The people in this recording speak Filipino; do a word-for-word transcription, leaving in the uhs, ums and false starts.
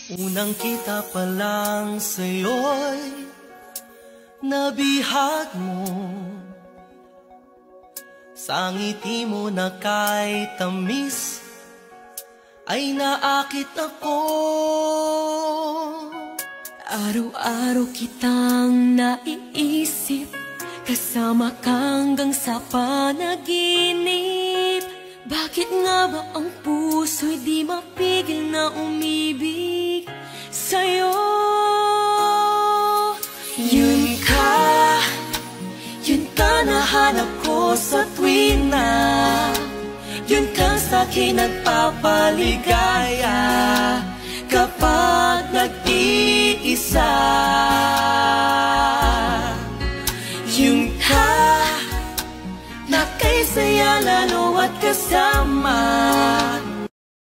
Unang kita pa lang sa'yo'y nabihag mo, sa ngiti mo na kay tamis ay naakit ako. Araw-araw kitang naiisip, kasama kang hanggang sa panaginip. Bakit nga ba ang puso'y di mapigil na umibig sa'yo? Yun ka, yun ka nahanap ko sa tuwing na yun kang sa'kin nagpapaligaya kapag nag-iisa. Yun ka na kay saya lalo at kasama,